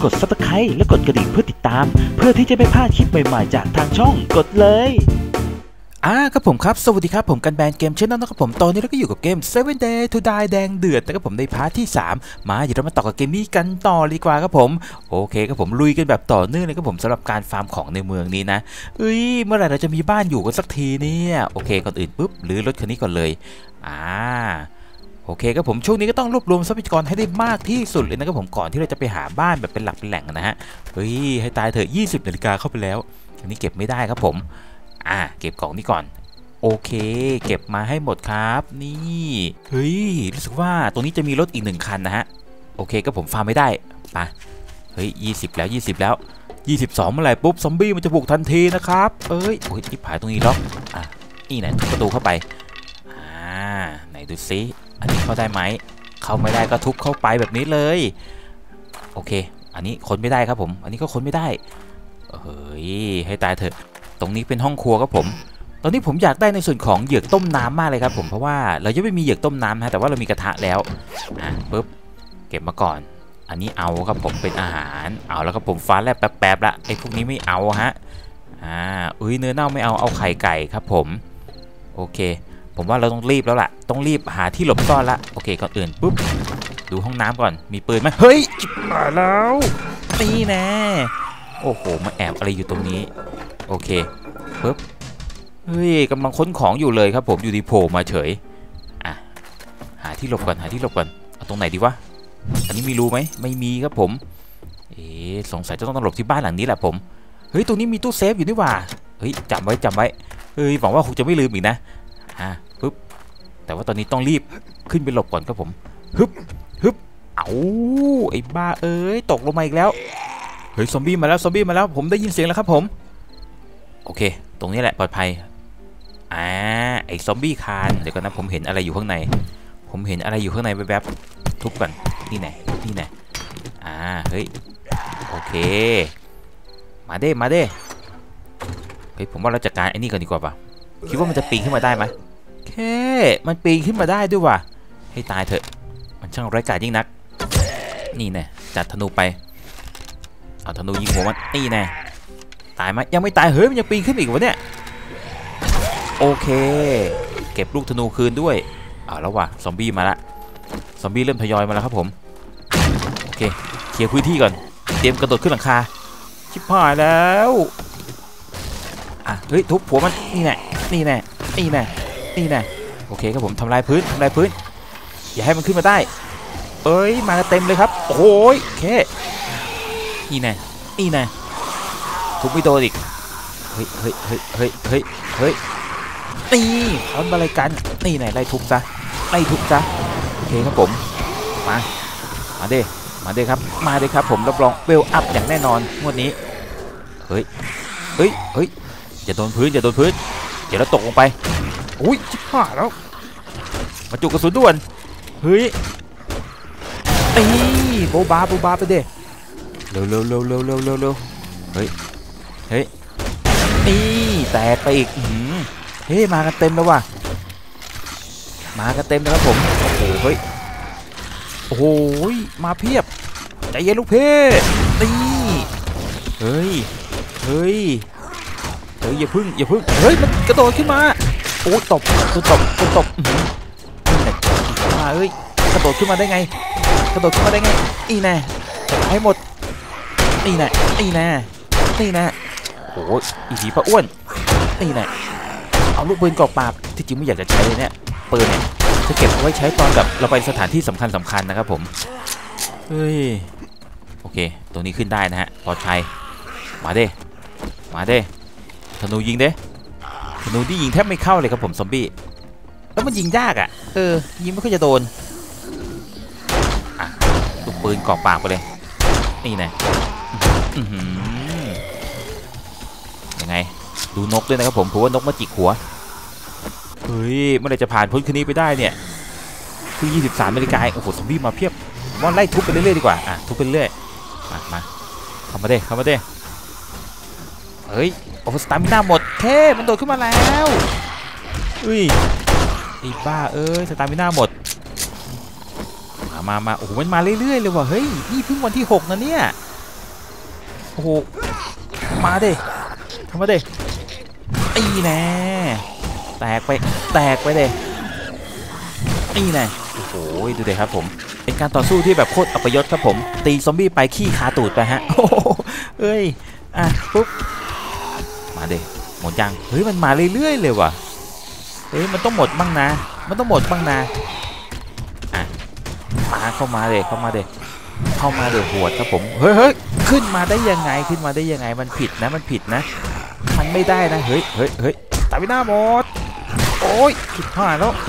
กด Subscribe และกดกระดิ่งเพื่อติดตามเพื่อที่จะไม่พลาดคลิปใหม่ๆจากทางช่องกดเลยครับผมครับสวัสดีครับผมกันแบนเกมเช่นนั้นนะครับผมตอนนี้เราก็อยู่กับเกม 7 Day to Die แดงเดือดนะครับผมในพาร์ทที่3มาเดี๋ยวเรามาต่อกับเกมนี้กันต่อดีกว่าครับผมโอเคครับผมลุยกันแบบต่อเนื่องเลยครับผมสำหรับการฟาร์มของในเมืองนี้นะเมื่อไหร่เราจะมีบ้านอยู่กันสักทีเนี่ยโอเคก่อนอื่นปุ๊บหรือรถคันนี้ก่อนเลยโอเคครับผมช่วงนี้ก็ต้องรวบรวมทรัพยากรให้ได้มากที่สุดเลยนะครับผมก่อนที่เราจะไปหาบ้านแบบเป็นหลักเป็นแหล่งนะฮะให้ตายเถอะ20 นาฬิกาเข้าไปแล้วอันนี้เก็บไม่ได้ครับผมเก็บกล่องนี้ก่อนโอเคเก็บมาให้หมดครับนี่รู้สึกว่าตรงนี้จะมีรถอีก1คันนะฮะโอเคก็ผมฟาร์มไม่ได้ไป20แล้ว20แล้ว22เมื่อไหร่ปุ๊บซอมบี้มันจะบุกทันทีนะครับโอ้ยที่ผายตรงนี้ล็อกนี่ไหนทุบประตูเข้าไปไหนดูซิอันนี้เข้าได้ไหมเข้าไม่ได้ก็ทุบเข้าไปแบบนี้เลยโอเคอันนี้ค้นไม่ได้ครับผมอันนี้ก็ค้นไม่ได้ให้ตายเถอะตรงนี้เป็นห้องครัวครับผมตอนนี้ผมอยากได้ในส่วนของเหยือกต้มน้ำมากเลยครับผมเพราะว่าเรายังไม่มีเหยือกต้มน้ำนะแต่ว่าเรามีกระทะแล้วปุ๊บเก็บมาก่อนอันนี้เอาครับผมเป็นอาหารเอาแล้วครับผมฟ้าแลบแป๊บๆละไอ้พวกนี้ไม่เอาฮะเนื้อเน่าไม่เอาไข่ไก่ครับผมโอเคผมว่าเราต้องรีบแล้วล่ะต้องรีบหาที่หลบซ่อนละโอเคก่อนอื่นปุ๊บดูห้องน้ำก่อนมีปืนไหมเฮ้ยจิบมาแล้วนี่แน่โอ้โหมาแอบอะไรอยู่ตรงนี้โอเคปุ๊บกำลังค้นของอยู่เลยครับผมอยู่ดีโผล่มาเฉยหาที่หลบก่อนเอาตรงไหนดีวะอันนี้มีรูไหมไม่มีครับผมสงสัยจะต้องหลบที่บ้านหลังนี้แหละผมตรงนี้มีตู้เซฟอยู่นี่หว่าจำไว้หวังว่าคงจะไม่ลืมอีกนะปึ๊บแต่ว่าตอนนี้ต้องรีบขึ้นไปหลบก่อนครับผมฮึบไอ้บ้าตกลงมาอีกแล้วซอมบี้มาแล้วผมได้ยินเสียงแล้วครับผมโอเคตรงนี้แหละปลอดภัยไอ้ซอมบี้คานเดี๋ยวก่อนนะผมเห็นอะไรอยู่ข้างในแวบๆทุบกันนี่ไหนโอเคมาเด้ผมว่าเราจัดการไอ้นี่ก่อนดีกว่าป่ะคิดว่ามันจะปีนขึ้นมาได้ไหมมันปีนขึ้นมาได้ด้วยว่ะให้ตายเถอะมันช่างไร้กาจยิ่งนักนี่แน่จัดธนูไปเอาธนูยิงหัวมันนี่แน่ตายไหมยังไม่ตายมันยังปีนขึ้นอีกวะเนี่ยโอเคเก็บลูกธนูคืนด้วยแล้วว่ะซอมบี้มาละซอมบี้เริ่มทยอยมาแล้วครับผมโอเคเคลียร์พื้นที่ก่อนเตรียมกระโดดขึ้นหลังคาชิบหายแล้วทุบหัวมันนี่แน่โอเคครับผมทำลายพื้นอย่าให้มันขึ้นมาได้มาเต็มเลยครับโอ้ยโอเคนี่แน่ทุบไม่โดนอีกเฮ้ยนี่ทำอะไรกันนี่ไหนไล่ทุบซะโอเคครับผมมาเด้ครับผมรับรองเวลอัพอย่างแน่นอนงวดนี้เฮ้ยอย่าโดนพื้นเดี๋ยวเราตกลงไปอุ้ยชิบหายแล้วมาจุกกระสุนด่วนโบบาไปเด้เร็วนี่แตกไปอีกมากันเต็มแล้วว่ะครับผมโอ้โหมาเพียบใจเย็นลูกเพ่นี่อย่าพึ่งมันกระโดดขึ้นมาโอ้ตบกระโดดขึ้นมาได้ไงนี่แน่ให้หมดนี่แน่โอ้ยอีผีปะอ้วนนี่แน่เอาลูกปืนกรอกปากที่จริงไม่อยากจะใช้เลยเนี่ยปืนเนี่ยจะเก็บเอาไว้ใช้ตอนแบบเราไปสถานที่สำคัญนะครับผมโอเคตรงนี้ขึ้นได้นะฮะปลอดภัยมาเด้ธนูยิงธนูที่ยิงแทบไม่เข้าเลยครับผมซอมบี้แล้วมันยิงยากยิงไม่ค่อยจะโดนลูกปืนกรอกปากไปเลยนี่ไงยังไงดูนกด้วยนะครับผมเพราะว่านกมาจิกหัวเมื่อไรจะผ่านพ้นคืนนี้ไปได้เนี่ยคือ23 นาฬิกาโอ้โหซอมบี้มาเพียบว่าไล่ทุบไปเรื่อยๆดีกว่าทุบไปเรื่อยมาเข้ามาเด้โอ้สตามิน่าหมดมันโดดขึ้นมาแล้วไอ้บ้าสตามิน่าหมดมาโอ้โหมันมาเรื่อยๆเลยว่ะนี่เพิ่งวันที่6นะเนี่ยโอ้โหมาดิทำมาดิอีแน่แตกไปเด้อีแน่โอ้โหดูดิครับผมเป็นการต่อสู้ที่แบบโคตรอัปยศครับผมตีซอมบี้ไปขี้คาตูดไปฮะโอ้เอ้ยปุ๊บมาดิหมดยังเฮ้ยมันมาเรื่อยๆเลยว่ะเฮ้ยมันต้องหมดบ้างนะมันต้องหมดบ้างนะมาเข้ามาเลยหัวครับผมเฮ้ยขึ้นมาได้ยังไงมันผิดนะมันไม่ได้นะเฮ้ยตายไปหน้าหมดโอ้ยผิดพลาดแล้ว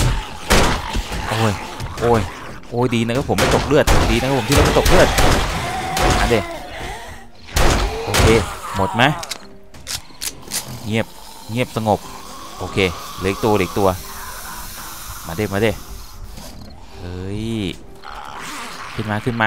โอ้ยดีนะครับผมไม่ตกเลือดดีนะครับผมที่เราไม่ตกเลือดมาเด้โอเคหมดไหมเงียบสงบโอเคเหลืออีกตัวมาเด้เฮ้ยขึ้นมา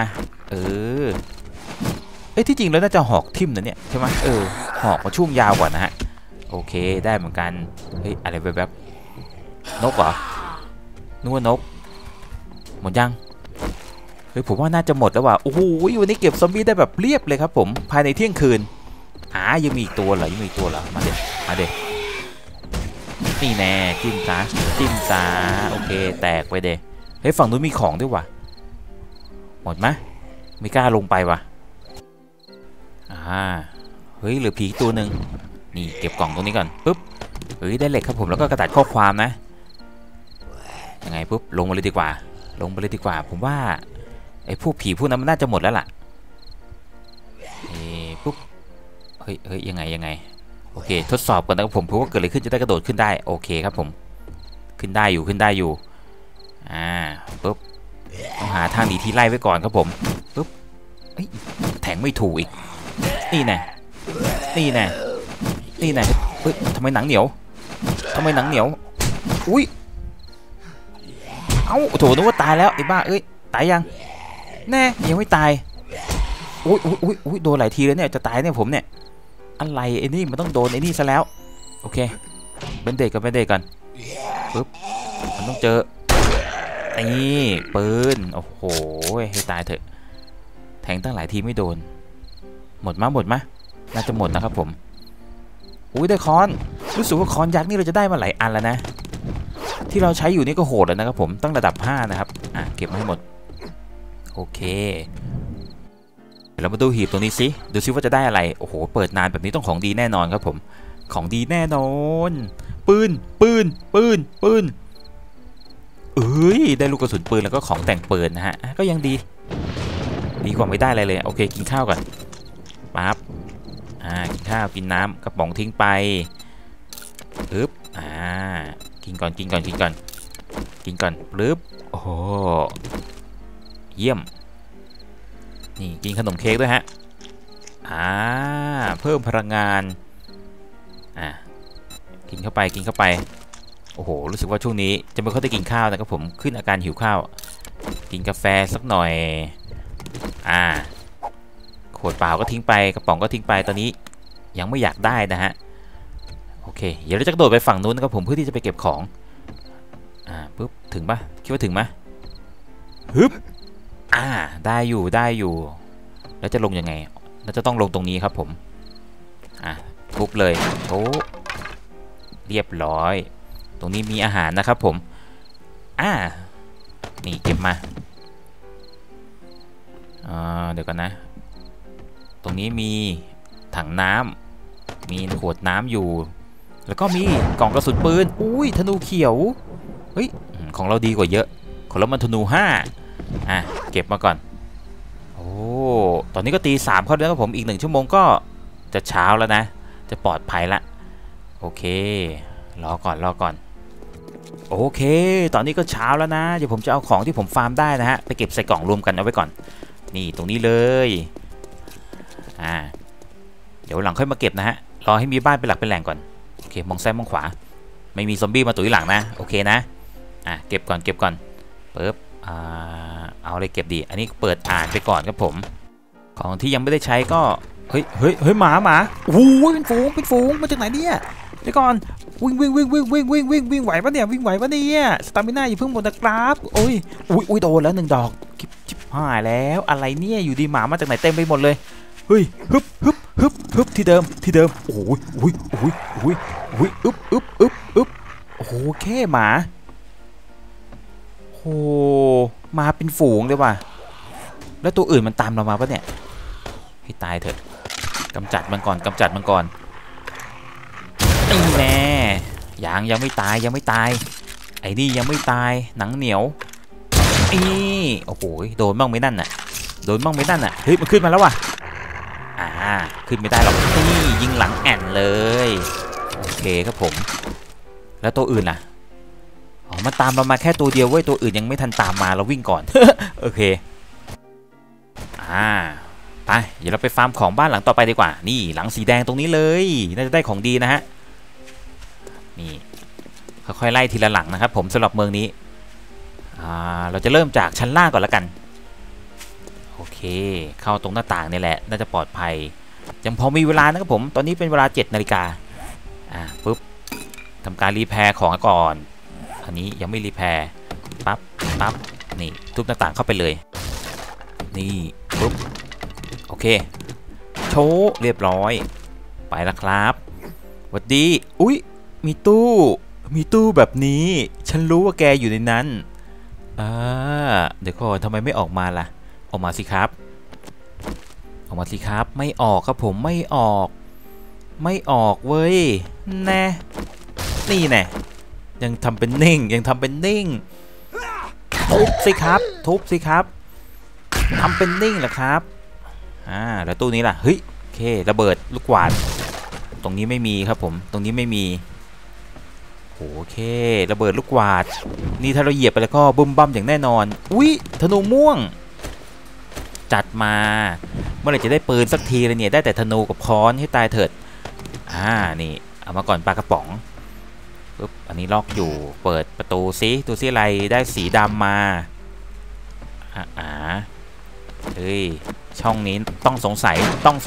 ที่จริงแล้วน่าจะหอกทิ่มนะเนี่ยใช่ไหมหอกมาช่วงยาวกว่านะฮะโอเคได้เหมือนกันเฮ้ยอะไรแบบนกเหรอนึกว่านกหมดยังเฮ้ยผมว่าน่าจะหมดแล้วว่ะโอ้โหวันนี้เก็บซอมบี้ได้แบบเรียบเลยครับผมภายในเที่ยงคืนยังมีอีกตัวเหรอมาเด็นี่แน่จิ้มซาโอเคแตกไปเด้เฮ้ยฝั่งนู้นมีของด้วยว่ะหมดไหมไม่กล้าลงไปว่ะเฮ้ยเหลือผีตัวหนึ่งนี่เก็บกล่องตรงนี้ก่อนปุ๊บเฮ้ยได้เหล็กครับผมแล้วก็กระดาษข้อความนะยังไงปุ๊บลงไปเลยดีกว่าผมว่าไอ้พวกผีพวกนั้นมันน่าจะหมดแล้วล่ะปุ๊บเฮ้ยยังไงโอเคทดสอบก่อนนะครับผมเพราะว่าเกิดอะไรขึ้นจะได้กระโดดขึ้นได้โอเคครับผมขึ้นได้อยู่ปุ๊บต้องหาทางหนีที่ไล่ไว้ก่อนครับผมปุ๊บแทงไม่ถูกอีกนี่แน่เฮ้ยทำไมหนังเหนียวอุ้ยเอ้าโถนึกว่าตายแล้วไอ้บ้าตายยังแน่ยังไม่ตายอุ้ยโดนหลายทีแล้วเนี่ยจะตายเนี่ยผมเนี่ยอะไรไอ้นี่มันต้องโดนไอ้นี่ซะแล้วโอเคเบนเดตก่อนปึ๊บมันต้องเจอนี่ปืนโอ้โหให้ตายเถอะแทงตั้งหลายทีไม่โดนหมดมะน่าจะหมดนะครับผมอุ้ยได้คอนรู้สึกว่าคอนยักษ์นี่เราจะได้มาหลายอันแล้วนะที่เราใช้อยู่นี่ก็โหดแล้วนะครับผมตั้งระดับ5นะครับเก็บมาให้หมดโอเคเดี๋ยวเรามาดูหีบตรงนี้สิดูซิว่าจะได้อะไรโอ้โหเปิดนานแบบนี้ต้องของดีแน่นอนครับผมของดีแน่นอนปืนได้ลูกกระสุนปืนแล้วก็ของแต่งปืนนะฮะก็ยังดีกว่าไม่ได้อะไรเลยโอเคกินข้าวก่อนปั๊บกินข้าวกินน้ำกระป๋องทิ้งไปปึ๊บกินก่อนปึ๊บโอ้โหเยี่ยมนี่กินขนมเค้กด้วยฮะเพิ่มพลังงานกินเข้าไปโอ้โหรู้สึกว่าช่วงนี้จะไม่ค่อยได้กินข้าวนะครับผมขึ้นอาการหิวข้าวกินกาแฟสักหน่อยขวดเปล่าก็ทิ้งไปกระป๋องก็ทิ้งไปตอนนี้ยังไม่อยากได้นะฮะโอเคเดี๋ยวเราจะกระโดดไปฝั่งนู้นนะครับผมเพื่อที่จะไปเก็บของปุ๊บถึงปะคิดว่าถึงไหมฮึบได้อยู่แล้วจะลงยังไงเราจะต้องลงตรงนี้ครับผมทุบเลยโอ้เรียบร้อยตรงนี้มีอาหารนะครับผมนี่เก็บมาเดี๋ยวกันนะตรงนี้มีถังน้ำมีขวดน้ำอยู่แล้วก็มีกล่องกระสุนปืนอุ้ยธนูเขียวเฮ้ยของเราดีกว่าเยอะของเรามันธนู5เก็บมาก่อนโอ้ตอนนี้ก็ตี 3เข้าแล้วครับผมอีก1 ชั่วโมงก็จะเช้าแล้วนะจะปลอดภัยละโอเครอก่อนโอเคตอนนี้ก็เช้าแล้วนะเดี๋ยวผมจะเอาของที่ผมฟาร์มได้นะฮะไปเก็บใส่กล่องรวมกันเอาไว้ก่อนนี่ตรงนี้เลยเดี๋ยวหลังค่อยมาเก็บนะฮะรอให้มีบ้านเป็นหลักเป็นแหล่งก่อนโอเคมองซ้ายมองขวาไม่มีซอมบี้มาตุ๋ยหลังนะโอเคนะเก็บก่อนปึ๊บเอาอะไรเก็บดีอันนี้เปิดอ่านไปก่อนครับผมของที่ยังไม่ได้ใช้ก็เฮ้ยหมาโอ้โหเป็นฝูงมาจากไหนเนี่ยเดี๋ยวก่อนวิ่งไหวปะเนี่ยสตามิน่าอย่าเพิ่งหมดนะครับโอ้ยโดนแล้ว1 ดอกชิบหายแล้วอะไรเนี่ยอยู่ดีหมามาจากไหนเต็มไปหมดเลยเฮ้ยฮึบฮึบที่เดิมโอ้ยอึบโอ้โหแค่หมาโอ้มาเป็นฝูงเลยว่ะแล้วตัวอื่นมันตามเรามาปะเนี่ยให้ตายเถอะกำจัดมันก่อนนี่แน่ยังไม่ตายไอ้นี่ยังไม่ตายหนังเหนียวโอ้โหโดนบ้างไหมนั่นน่ะเฮ้ยมันขึ้นมาแล้วว่ะขึ้นไม่ได้หรอกนี่ยิงหลังแอนเลยโอเคครับผมแล้วตัวอื่นล่ะอ๋อมันตามเรามาแค่ตัวเดียวเว้ยตัวอื่นยังไม่ทันตามมาเราวิ่งก่อน โอเคไปเดี๋ยวเราไปฟาร์มของบ้านหลังต่อไปดีกว่านี่หลังสีแดงตรงนี้เลยน่าจะได้ของดีนะฮะนี่ค่อยๆไล่ทีละหลังนะครับผมสำหรับเมืองนี้เราจะเริ่มจากชั้นล่างก่อนละกันโอเคเข้าตรงหน้าต่างนี่แหละน่าจะปลอดภัยยังพอมีเวลานะครับผมตอนนี้เป็นเวลา 7 นาฬิกาปุ๊บทำการรีแพร์ของก่อนอันนี้ยังไม่รีแพร์ปั๊บนี่ทุบหน้าต่างเข้าไปเลยนี่ปุ๊บโอเคโชว์เรียบร้อยไปแล้วครับสวัสดีอุ๊ยมีตู้แบบนี้ฉันรู้ว่าแกอยู่ในนั้นเดี๋ยวก่อนทำไมไม่ออกมาล่ะออกมาสิครับไม่ออกครับผมไม่ออกเว้ยแน่นี่แน่ยังทำเป็นนิ่งทุบสิครับทำเป็นนิ่งเหรอครับแล้วตู้นี้ล่ะเฮ้ยโอเคระเบิดลูกกวาดตรงนี้ไม่มีครับผมตรงนี้ไม่มีโอเคระเบิดลูกกวาดนี่ถ้าเราเหยียบไปแล้วก็บึ้มบั้มอย่างแน่นอนอุ๊ยธนูม่วงจัดมาเมื่อไหร่จะได้ปืนสักทีเลยเนี่ยได้แต่ธนูกับค้อนให้ตายเถิดนี่เอามาก่อนปลากระป๋องปุ๊บอันนี้ล็อกอยู่เปิดประตูซิดูซิอะไรได้สีดำมาเฮ้ยช่องนี้ต้องสงสัย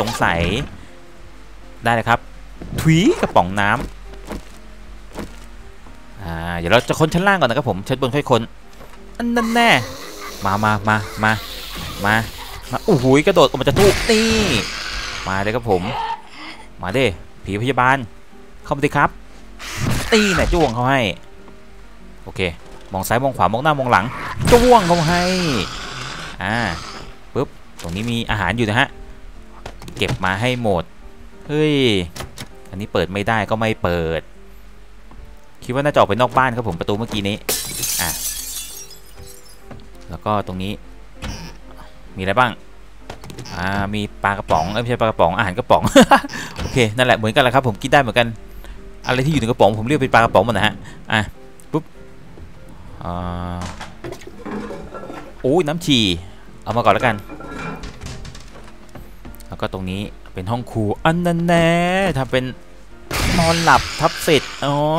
ได้เลยครับถุยกระป๋องน้ำเดี๋ยวเราจะค้นชั้นล่างก่อนนะครับผมชั้นบนค่อยค้นอันนั้นแน่มาโอ้โหกระโดดออกมาจากตู้นี่มาเลยครับผมมาดิผีพยาบาลเข้ามาดิครับตีไหนจ้วงเขาให้โอเคมองซ้ายมองขวามองหน้ามองหลังจ้วงเขาให้ปุ๊บตรงนี้มีอาหารอยู่นะฮะเก็บมาให้หมดเฮ้ยอันนี้เปิดไม่ได้ก็ไม่เปิดคิดว่าน่าจะออกไปนอกบ้านครับผมประตูเมื่อกี้นี้แล้วก็ตรงนี้มีอะไรบ้างมีปลากระป๋องไม่ใช่ปลากระป๋องอาหารกระป๋อง โอเคนั่นแหละเหมือนกันแหละครับผมกินได้เหมือนกันอะไรที่อยู่ในกระป๋องผมเรียกเป็นปลากระป๋องหมดนะฮะปุ๊บโอ้ยน้ำฉี่เอามาก่อนแล้วกันแล้วก็ตรงนี้เป็นห้องครัวอันนั้นแน่ทำเป็นนอนหลับทับเสร็จ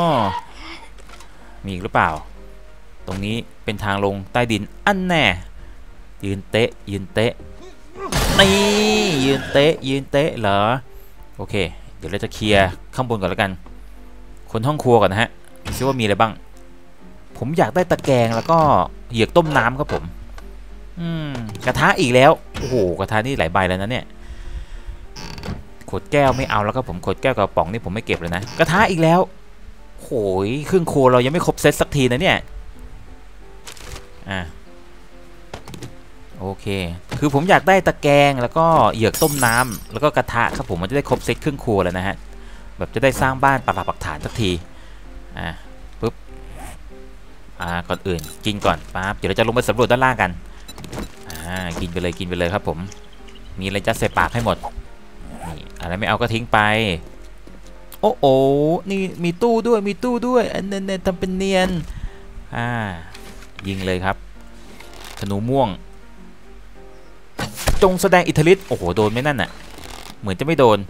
มีอีกหรือเปล่าตรงนี้เป็นทางลงใต้ดินอันแน่ยืนเตะนี่ยืนเตะเหรอโอเคเดี๋ยวเราจะเคลียร์ข้างบนก่อนแล้วกันคนห้องครัวก่อนนะฮะคิดว่ามีอะไรบ้างผมอยากได้ตะแกรงแล้วก็เหยือกต้มน้ำครับผมกระทะอีกแล้วโอ้โหกระทะนี่หลายใบแล้วนะเนี่ยขวดแก้วไม่เอาแล้วครับผมขวดแก้วกระป๋องนี่ผมไม่เก็บเลยนะกระทะอีกแล้วโหยเครื่องครัวเรายังไม่ครบเซตสักทีนะเนี่ยโอเคคือผมอยากได้ตะแกรงแล้วก็เหยือกต้มน้ำแล้วก็กระทะครับผมมันจะได้ครบเซตเครื่องครัวแล้วนะฮะแบบจะได้สร้างบ้านปักหลักปักฐานสักทีปุ๊บก่อนอื่นกินก่อนปั๊บเดี๋ยวเราจะลงไปสำรวจด้านล่างกันกินไปเลยครับผมมีอะไรจะใส่ปากให้หมดนี่อะไรไม่เอาก็ทิ้งไปโอ้โหนี่มีตู้ด้วยอันนั้นทำเป็นเนียนยิงเลยครับธนูม่วงจงแสดงอิทธิฤทธิ์โอ้โหโดนไหมนั่นน่ะเหมือนจะไม่โดน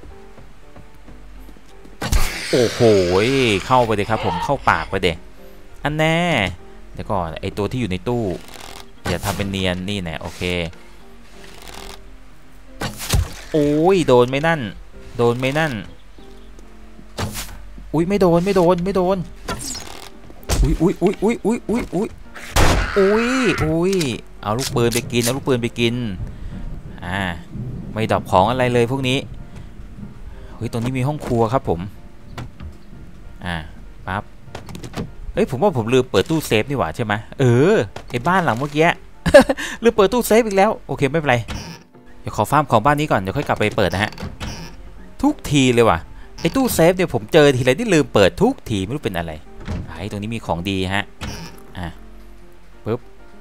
โอ้โหเข้าไปเลยครับผมเข้าปากไปเด็กอันแน่เดี๋ยวก่อนไอตัวที่อยู่ในตู้อย่าทำเป็นเนียนนี่แน่โอเคโอ้ยโดนไหมนั่นอุ้ยไม่โดนอุ้ยเอาลูกปืนไปกินไม่ดรอปของอะไรเลยพวกนี้เฮ้ยตรงนี้มีห้องครัวครับผมปั๊บเฮ้ยผมว่าผมลืมเปิดตู้เซฟนี่หว่าใช่ไหมไอ้บ้านหลังเมื่อกี้ ลืมเปิดตู้เซฟอีกแล้วโอเคไม่เป็นไรเดี๋ยวขอฟาร์มของบ้านนี้ก่อนเดี๋ยวค่อยกลับไปเปิดนะฮะทุกทีเลยว่ะไอ้ตู้เซฟเนี่ยผมเจอทีไรที่ลืมเปิดทุกทีไม่รู้เป็นอะไรไอ้ตรงนี้มีของดีฮะปึ๊บ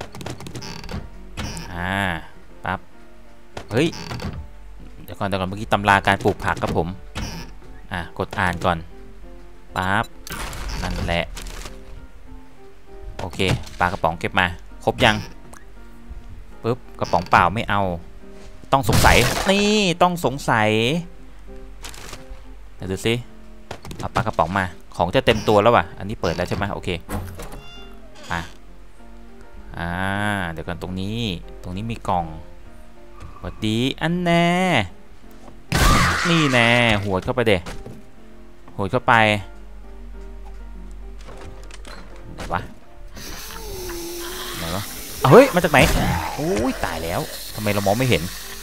ปั๊บเฮ้ยเดี๋ยวก่อนเมื่อกี้ตำราการปลูกผักครับผมกดอ่านก่อนปั๊บนั่นแหละโอเคปลากระป๋องเก็บมาครบยังปึ๊บกระป๋องเปล่าไม่เอาต้องสงสัยนี่ต้องสงสัยเดี๋ยวดูสิเอาปลากระป๋องมาของจะเต็มตัวแล้วว่ะอันนี้เปิดแล้วใช่ไหมโอเคเดี๋ยวกันตรงนี้มีกล่องสวัสดีอันแน่นี่แน่หัวเข้าไปเด็หัวเข้าไปไหนวะเฮ้ยมาจากไหนโอ้ยตายแล้วทำไมเรามองไม่เห็น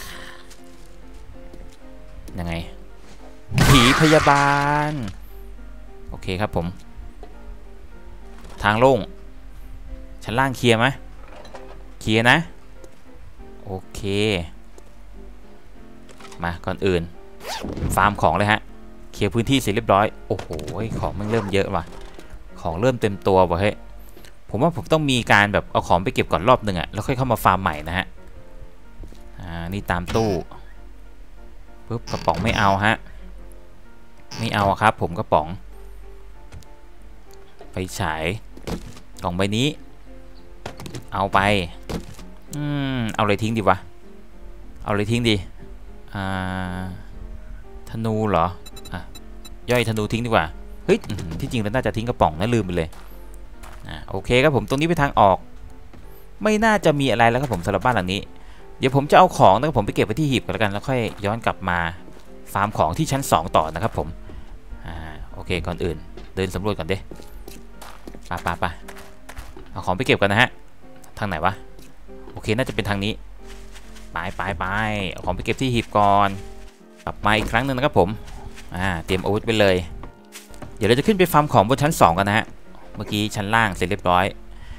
ยังไงผีพยาบาลโอเคครับผมทางโล่งชั้นล่างเคลียร์ไหมเคลียร์นะโอเคมาก่อนอื่นฟาร์มของเลยฮะเคลียร์พื้นที่เสร็จเรียบร้อยโอ้โหของมันเริ่มเยอะว่ะของเริ่มเต็มตัวว่ะเฮ้ยผมว่าผมต้องมีการแบบเอาของไปเก็บก่อนรอบหนึ่งแล้วค่อยเข้ามาฟาร์มใหม่นะฮะนี่ตามตู้ปึ๊บกระป๋องไม่เอาฮะไม่เอาครับผมกระป๋องไฟฉายกล่องใบนี้เอาไปเอาอะไรทิ้งดีวะเอาอะไรทิ้งดีธนูเหรอย่อยธนูทิ้งดีกว่าเฮ้ยที่จริงเราน่าจะทิ้งกระป๋องนะลืมไปเลยโอเคครับผมตรงนี้เป็นทางออกไม่น่าจะมีอะไรแล้วครับผมสำหรับบ้านหลังนี้เดี๋ยวผมจะเอาของนะครับผมไปเก็บไว้ที่หีบกันแล้วกันแล้วค่อยย้อนกลับมาฟาร์มของที่ชั้น2ต่อนะครับผมโอเคก่อนอื่นเดินสำรวจก่อนเด้ไปเอาของไปเก็บกันนะฮะทางไหนวะโอเคน่าจะเป็นทางนี้ไปเอาของไปเก็บที่หีบก่อนกลับมาอีกครั้งหนึ่งนะครับผมเตรียมอาวุธไปเลยเดี๋ยวเราจะขึ้นไปฟาร์มของบนชั้น2กันนะฮะเมื่อกี้ชั้นล่างเสร็จเรียบร้อย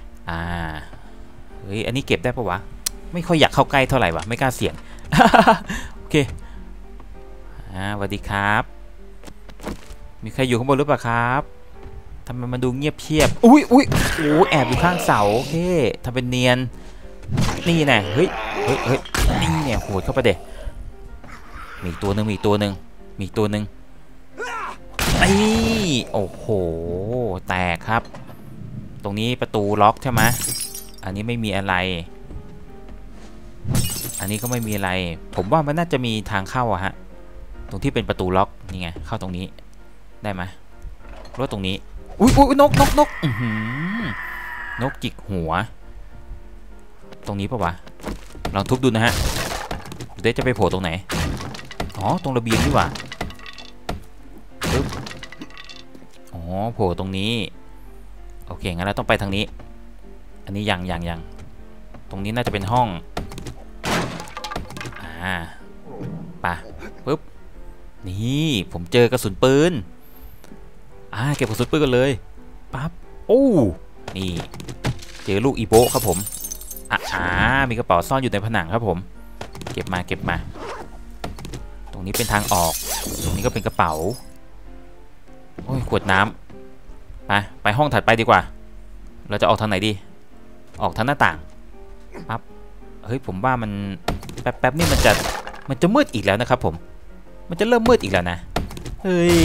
เฮ้ยอันนี้เก็บได้ปะวะไม่ค่อยอยากเข้าใกล้เท่าไหร่วะไม่กล้าเสี่ยง โอเคสวัสดีครับมีใครอยู่ข้างบนหรือเปล่าครับทำไมมันดูเงียบเชียบอุ้ยแอบอยู่ข้างเสาโอเคทำเป็นเนียนนี่แน่เฮ้ยนี่เนี่ยโหดเข้าไปเด็มีตัวหนึ่งนี่โอ้โหแตกครับตรงนี้ประตูล็อกใช่ไหมอันนี้ไม่มีอะไรอันนี้ก็ไม่มีอะไรผมว่ามันน่าจะมีทางเข้าฮะตรงที่เป็นประตูล็อกนี่ไงเข้าตรงนี้ได้ไหมรถตรงนี้อุ้ยนกนกจิกหัวตรงนี้ปะวะลองทุบดูนะฮะเดี๋ยวจะไปโผล่ตรงไหนอ๋อตรงระเบียงนี่หว่าปึ๊บอ๋อโผล่ตรงนี้โอเคงั้นเราต้องไปทางนี้อันนี้ยังตรงนี้น่าจะเป็นห้องไปปึ๊บนี่ผมเจอกระสุนปืนเก็บกระสุนปืนกันเลยปั๊บโอ้นี่เจอลูกอีโบครับผมมีกระเป๋าซ่อนอยู่ในผนังครับผมเก็บมาตรงนี้เป็นทางออกตรงนี้ก็เป็นกระเป๋าโอ้ยขวดน้ำไปห้องถัดไปดีกว่าเราจะออกทางไหนดีออกทางหน้าต่างปั๊บเฮ้ยผมว่ามันแป๊บนี่มันจะมืดอีกแล้วนะครับผมมันจะเริ่มมืดอีกแล้วนะเฮ้ย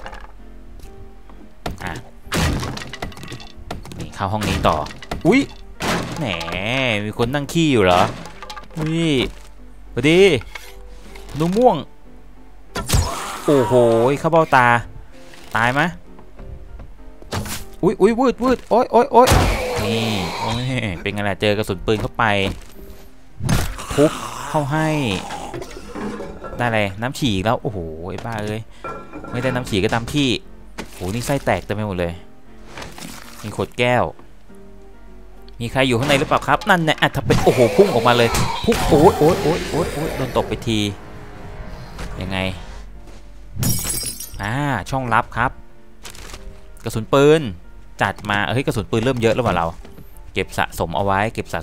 นี่เข้าห้องนี้ต่ออุ๊ยแหมมีคนนั่งขี้อยู่เหรอนี่พอดีนูม่วงโอ้โหเข้าเบ้าตาตายไหมอุ๊ยวืดโอ๊ยนี่โอ้ยเป็นไงล่ะเจอกระสุนปืนเข้าไปทุบเข้าให้ได้เลยน้ำฉี่แล้วโอ้โหไอ้บ้าเอ้ยไม่ได้น้ำฉี่ก็ตามที่โอ้นี่ไส้แตกเต็มไปหมดเลยมีขวดแก้วมีใครอยู่ข้างในหรือเปล่าครับนั่นแหละถ้าเป็นโอ้โหพุ่งออกมาเลยพุ่งโอ๊ยโดนตบไปทียังไงช่องลับครับกระสุนปืนจัดมาเฮ้ยกระสุนปืนเริ่มเยอะแล้วว่าเราเก็บสะสมเอาไว้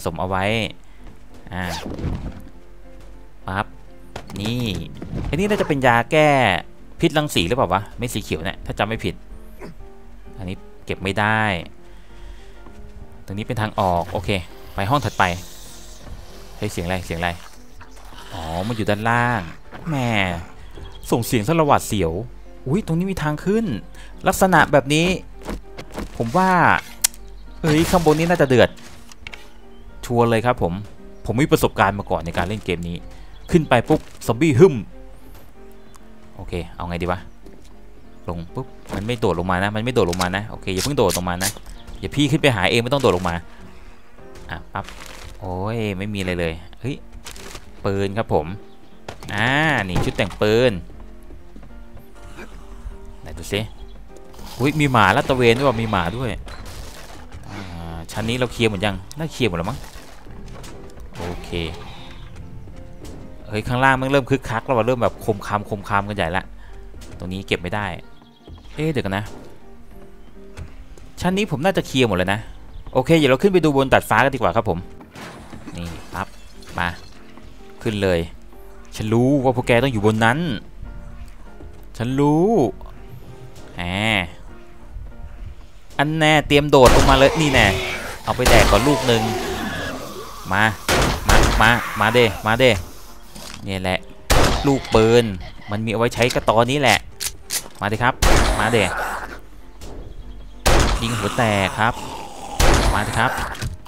ปั๊บนี่อันนี้น่าจะเป็นยาแก้พิษรังสีหรือเปล่าวะไม่สีเขียวเนี่ยถ้าจำไม่ผิดอันนี้เก็บไม่ได้ตรงนี้เป็นทางออกโอเคไปห้องถัดไปเฮ้ยเสียงอะไรอ๋อมันอยู่ด้านล่างแหมส่งเสียงสละหวาดเสียวอุ้ยตรงนี้มีทางขึ้นลักษณะแบบนี้ผมว่าเฮ้ยข้างบนนี้น่าจะเดือดชัวร์เลยครับผมมีประสบการณ์มาก่อนในการเล่นเกมนี้ขึ้นไปปุ๊บซอมบี้หึ่มโอเคเอาไงดีวะลงปุ๊บมันไม่โดดลงมานะโอเคอย่าเพิ่งโดดลงมานะอย่าพี่ขึ้นไปหาเองไม่ต้องโดดลงมาปั๊บโอ้ยไม่มีอะไรเลยเฮ้ยปืนครับผมนี่ชุดแต่งปืนไหนดูซิอุ้ยมีหมาแล้วตะเวนด้วยว่ามีหมาด้วยชั้นนี้เราเคลียร์หมดยังน่าเคลียร์หมดแล้วมั้งโอเคเฮ้ยข้างล่างมันเริ่มคึกคักแล้วว่าเริ่มแบบคมคามกันใหญ่ละตรงนี้เก็บไม่ได้เดี๋ยวกันนะชั้นนี้ผมน่าจะเคลียร์หมดเลยนะโอเคเดี๋ยวเราขึ้นไปดูบนดาดฟ้ากันดีกว่าครับผมนี่ปั๊บมาขึ้นเลยฉันรู้ว่าพวกแกต้องอยู่บนนั้นฉันรู้อันแน่เตรียมโดดลงมาเลยนี่แน่เอาไปแดกก่อนลูกหนึ่งมาเด้นี่แหละลูกปืนมันมีเอาไว้ใช้กระตอนนี้แหละมาดิครับมาเด้ยิงหัวแตกครับมาดิครับ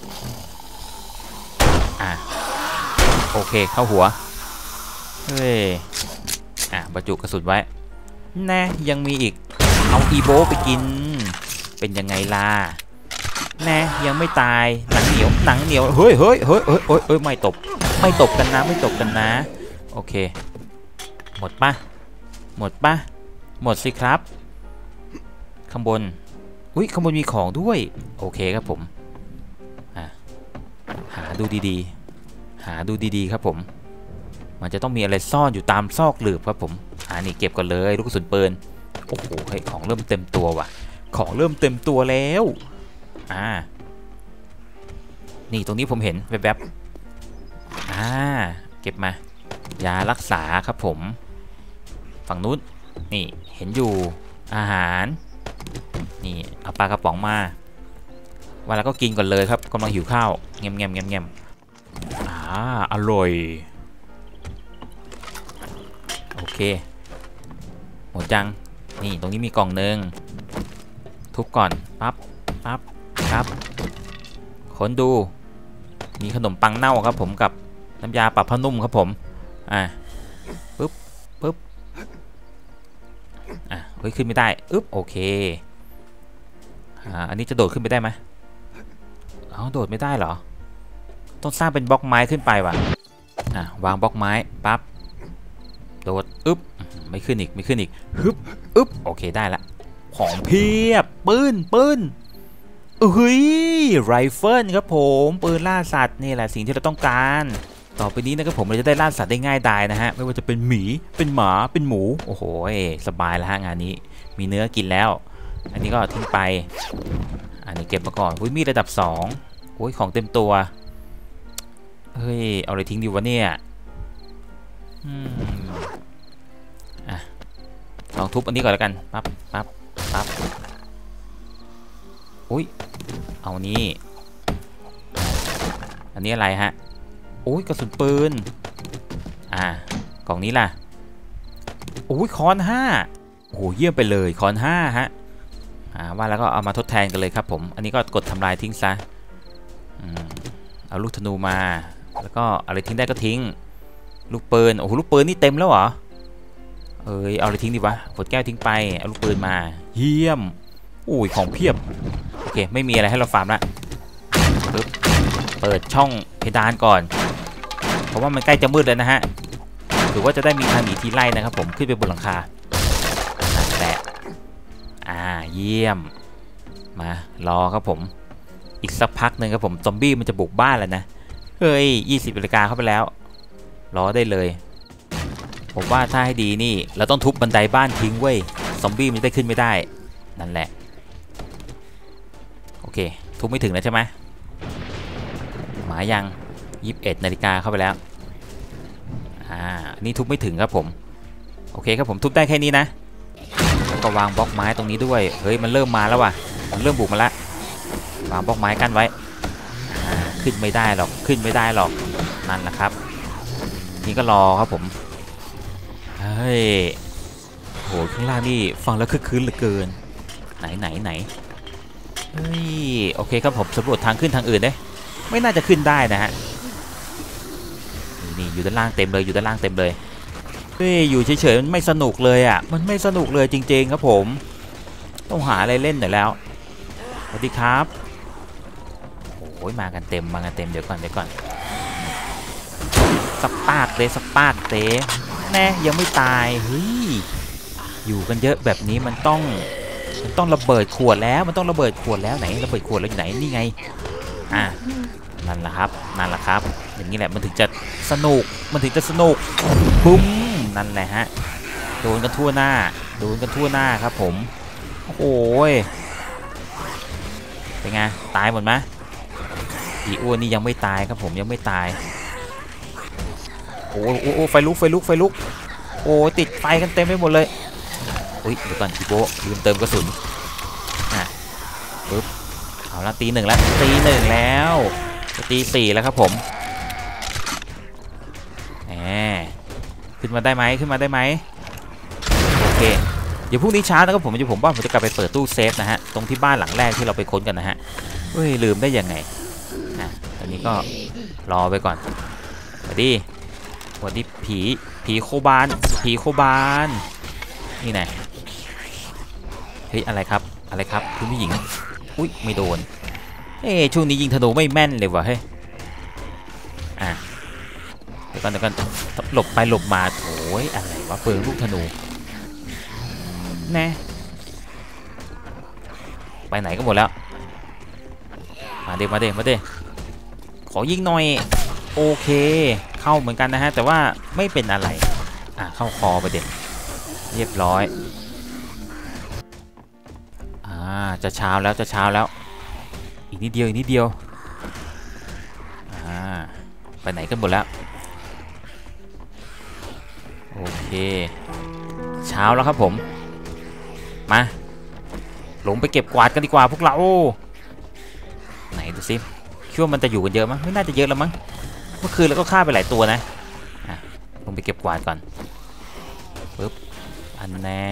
โอเคเข้าหัวเฮ้ยบรรจุกระสุนไว้แน่ยังมีอีกเอาอีโบไปกินเป็นยังไงล่ะแน่ยังไม่ตายหนังเหนียวเฮ้ยไม่ตบกันนะโอเคหมดปะหมดสิครับข้างบนข้างบนมีของด้วยโอเคครับผมหาดูดีๆครับผมมันจะต้องมีอะไรซ่อนอยู่ตามซอกหลืบครับผมนี่เก็บก่อนเลยลูกกระสุนปืนโอ้โหของเริ่มเต็มตัวว่ะของเริ่มเต็มตัวแล้วนี่ตรงนี้ผมเห็นแวบเก็บมายารักษาครับผมฝั่งนู้นนี่เห็นอยู่อาหารนี่เอาปลากระป๋องมาวันแล้วก็กินก่อนเลยครับกำลังหิวข้าวเงียบอร่อยโอเคหมดจังนี่ตรงนี้มีกล่องหนึ่งทุบก่อนปั๊บครับค้นดูมีขนมปังเน่าครับผมกับน้ำยาปรับผ้านุ่มครับผมปึ๊บเฮ้ยขึ้นไม่ได้โอเคอันนี้จะโดดขึ้นไปได้ไหมโดดไม่ได้เหรอต้องสร้างเป็นบล็อกไม้ขึ้นไปว่ะวางบล็อกไม้ปั๊บโดดไม่ขึ้นอีกโอเคได้ละของเพียบปืนไรเฟิลครับผมปืนล่าสัตว์นี่แหละสิ่งที่เราต้องการต่อไปนี้นะครับผมเราจะได้ล่าสัตว์ได้ง่ายดายนะฮะไม่ว่าจะเป็นหมีเป็นหมาเป็นหมูโอ้โหสบายแล้วฮะงานนี้มีเนื้อกินแล้วอันนี้ก็ทิ้งไปอันนี้เก็บมาก่อนมีระดับ2ของเต็มตัวเฮ้ยเอาอะไรทิ้งดีวะเนี่ยลองทุบอันนี้ก่อนแล้วกันปั๊บเอานี้อันนี้อะไรฮะกระสุนปืนกล่องนี้ล่ะค้อน5เยี่ยมไปเลยค้อน5ฮะว่าแล้วก็เอามาทดแทนกันเลยครับผมอันนี้ก็กดทำลายทิ้งซะเอาลูกธนูมาแล้วก็อะไรทิ้งได้ก็ทิ้งลูกปืนลูกปืนนี่เต็มแล้วเหรอเอาอะไรทิ้งดีวะขวดแก้วทิ้งไปเอาลูกปืนมาเยี่ยมของเพียบโอเคไม่มีอะไรให้เราฟาร์มละปึ๊บเปิดช่องเพดานก่อนเพราะว่ามันใกล้จะมืดแล้วนะฮะหรือว่าจะได้มีทางหนีทีไล่นะครับผมขึ้นไปบนหลังคาแตะเยี่ยมมารอครับผมอีกสักพักหนึ่งครับผมซอมบี้มันจะบุกบ้านแล้วนะ20 นาฬิกาเข้าไปแล้วรอได้เลยผมว่าถ้าให้ดีนี่เราต้องทุบบันไดบ้านทิ้งเว้ยซอมบี้มันได้ขึ้นไม่ได้นั่นแหละโอเคทุบไม่ถึงแล้วใช่ไหมหมายัง21 นาฬิกาเข้าไปแล้วนี่ทุบไม่ถึงครับผมโอเคครับผมทุบได้แค่นี้นะแล้วก็วางบล็อกไม้ตรงนี้ด้วยเฮ้ยมันเริ่มมาแล้วว่ะมันเริ่มบุกมาแล้ววางบล็อกไม้กั้นไว้ขึ้นไม่ได้หรอกขึ้นไม่ได้หรอกนั่นแหละครับนี่ก็รอครับผมเฮ้ยโหข้างล่างนี่ฟังแล้วคึกคืนเหลือเกินไหนเฮ้ยโอเคครับผมสำรวจทางขึ้นทางอื่นได้ไม่น่าจะขึ้นได้นะฮะนี่อยู่ด้านล่างเต็มเลยอยู่ด้านล่างเต็มเลยเฮ้ยอยู่เฉยๆมันไม่สนุกเลยอ่ะมันไม่สนุกเลยจริงๆครับผมต้องหาอะไรเล่นหน่อยแล้วสวัสดีครับโอ้ยมากันเต็มเดี๋ยวก่อนสปาร์กเตะแน่ยังไม่ตายเฮ้ยอยู่กันเยอะแบบนี้มันต้องระเบิดขวดแล้วมันต้องระเบิดขวดแล้วไหนระเบิดขวดแล้วอยู่ไหนนี่ไงนั่นแหละครับอย่างนี้แหละมันถึงจะสนุกปุ้มนั่นแหละฮะโดนกันทั่วหน้าครับผมโอ้ยเป็นไงตายหมดไหมอีอ้วนนี่ยังไม่ตายครับผมยังไม่ตายโอ้ไฟลุกโอ้ติดไฟกันเต็มไปหมดเลยอุ้ยเดี๋ยวก่อนพี่โบลืมเติมกระสุนปึ๊บเอาละตี 1แล้วจะตี 4แล้วครับผมขึ้นมาได้ไหมโอเคเดี๋ยวพรุ่งนี้เช้านะครับผมว่าผมจะกลับไปเปิดตู้เซฟนะฮะตรงที่บ้านหลังแรกที่เราไปค้นกันนะฮะเฮ้ยลืมได้ยังไงตอนนี้ก็รอไปก่อนสวัสดีผีโคบานนี่ไงเฮ้ยอะไรครับคุณผู้หญิงอุ้ยไม่โดนช่วงนี้ยิงธนูไม่แม่นเลยวะเฮ้ยเดี๋ยวก่อนหลบไปหลบมาโอ้ยอะไรวะเปลืองลูกธนูแน่ไปไหนก็หมดแล้วมาเด้ขอยิงหน่อยโอเคเข้าเหมือนกันนะฮะแต่ว่าไม่เป็นอะไรเข้าคอไปเด็ดเรียบร้อยจะเช้าแล้วอีกนิดเดียวไปไหนกันหมดแล้วโอเคเช้าแล้วครับผมมาลงไปเก็บกวาดกันดีกว่าพวกเราไหนดูซิคิดว่ามันจะอยู่กันเยอะมั้ยไม่น่าจะเยอะแล้วมั้งเมื่อคืนเราก็ฆ่าไปหลายตัวนะลงไปเก็บกวาดก่อนปึ๊บอันแน่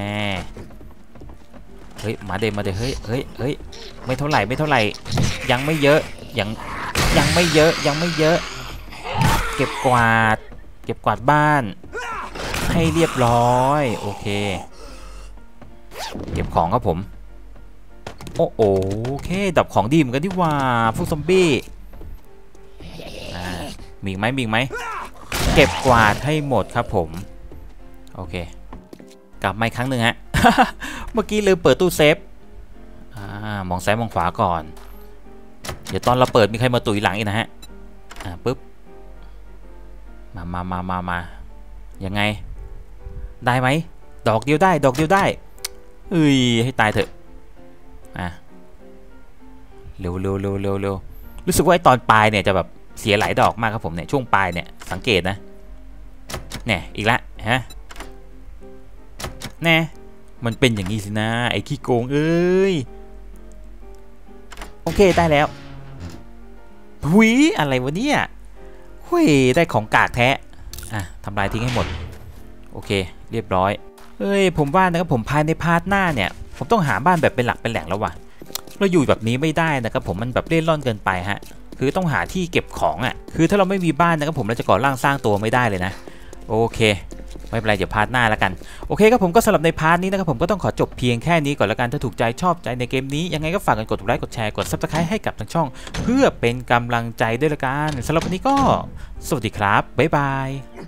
เฮ้ยมาเดเฮ้ยไม่เท่าไหร่ยังไม่เยอะยังไม่เยอะเก็บกวาดบ้านให้เรียบร้อยโอเคเก็บของครับผมโอเคดับของดีเหมือนกันที่ว่าพวกซอมบี้มีไหมเก็บกวาดให้หมดครับผมโอเคกลับมาอีกครั้งหนึ่งฮะ เมื่อกี้ลืมเปิดตู้เซฟมองซ้ายมองขวาก่อนเดี๋ยวตอนเราเปิดมีใครมาตุ๋ยหลังอีกนะฮะปึ๊บมายังไงได้ไหมดอกเดียวได้เอ้ยให้ตายเถอะเร็วรู้สึกว่าตอนปลายเนี่ยจะแบบเสียหลายดอกมากครับผมเนี่ยช่วงปลายเนี่ยสังเกตนะเนี่ยอีกแล้วฮะแน่มันเป็นอย่างนี้สินะไอ้ขี้โกงเอ้ยโอเคได้แล้วหุยอะไรวะเนี่ยเฮ้ยได้ของกากแท้ทำลายทิ้งให้หมดโอเคเรียบร้อยเฮ้ยผมว่านะครับผมภายในพาร์ทหน้าเนี่ยผมต้องหาบ้านแบบเป็นหลักเป็นแหล่งแล้วว่ะเราอยู่แบบนี้ไม่ได้นะครับผมมันแบบเล่นร่อนเกินไปฮะคือต้องหาที่เก็บของคือถ้าเราไม่มีบ้านนะครับผมเราจะก่อร่างสร้างตัวไม่ได้เลยนะโอเคไม่เป็นไรเดี๋ยวพาร์ทหน้าแล้วกันโอเคครับผมก็สำหรับในพาร์ทนี้นะครับผมก็ต้องขอจบเพียงแค่นี้ก่อนแล้วกันถ้าถูกใจชอบใจในเกมนี้ยังไงก็ฝากกันกดไลค์กดแชร์กด Subscribe ให้กับทางช่องเพื่อเป็นกำลังใจด้วยละกันสำหรับวันนี้ก็สวัสดีครับบ๊ายบาย